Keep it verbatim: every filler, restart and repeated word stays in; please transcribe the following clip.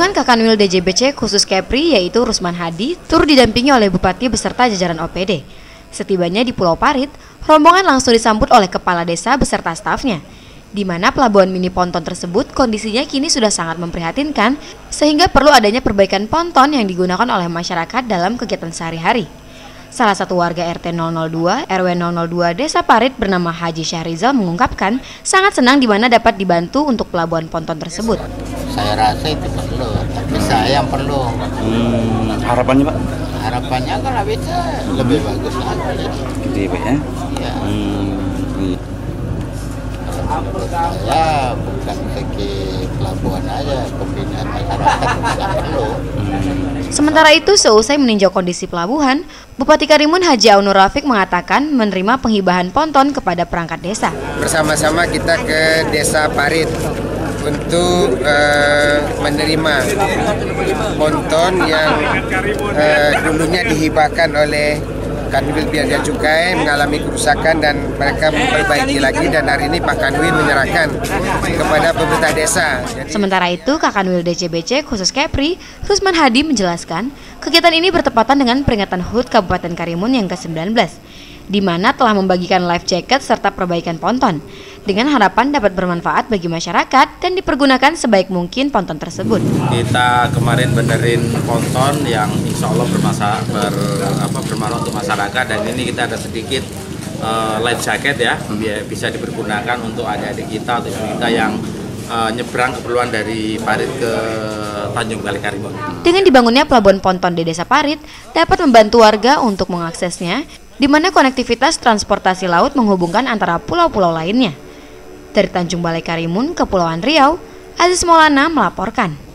Kunjungan ke Kanwil D J B C khusus Kepri yaitu Rusman Hadi tur didampingi oleh Bupati beserta jajaran O P D. Setibanya di Pulau Parit, rombongan langsung disambut oleh Kepala Desa beserta stafnya, di mana pelabuhan mini ponton tersebut kondisinya kini sudah sangat memprihatinkan sehingga perlu adanya perbaikan ponton yang digunakan oleh masyarakat dalam kegiatan sehari-hari. Salah satu warga R T nol nol dua R W nol nol dua Desa Parit bernama Haji Syahrizal mengungkapkan sangat senang di mana dapat dibantu untuk pelabuhan ponton tersebut. Saya rasa itu perlu, tapi saya yang perlu. Hmm, harapannya Pak? Harapannya kalau bisa hmm. lebih bagus lagi. Gitu ya Pak ya? Iya. Hmm, iya. Menurut saya bukan segi pelabuhan aja, pembinaan masyarakat juga perlu. Sementara itu, seusai meninjau kondisi pelabuhan, Bupati Karimun Haji Aunur Rafiq mengatakan menerima penghibahan ponton kepada perangkat desa. Bersama-sama kita ke Desa Parit untuk uh, menerima ponton yang uh, dulunya dihibahkan oleh Kanwil Bea dan Cukai, mengalami kerusakan dan mereka memperbaiki lagi, dan hari ini Pak Kanwil menyerahkan kepada pemerintah desa. Sementara itu, Kakanwil D J B C khusus Kepri, Rusman Hadi menjelaskan, kegiatan ini bertepatan dengan peringatan H U T Kabupaten Karimun yang ke sembilan belas, di mana telah membagikan life jacket serta perbaikan ponton, dengan harapan dapat bermanfaat bagi masyarakat dan dipergunakan sebaik mungkin ponton tersebut. Kita kemarin benerin ponton yang insya Allah bermasa, ber, apa, bermanfaat untuk masyarakat, dan ini kita ada sedikit uh, life jacket ya, biar bisa dipergunakan untuk adik-adik kita, untuk kita yang uh, nyebrang keperluan dari Parit ke Tanjung Balai Karimun. Dengan dibangunnya pelabuhan ponton di Desa Parit dapat membantu warga untuk mengaksesnya, di mana konektivitas transportasi laut menghubungkan antara pulau-pulau lainnya. Dari Tanjung Balai Karimun, Kepulauan Riau, Aziz Maulana melaporkan.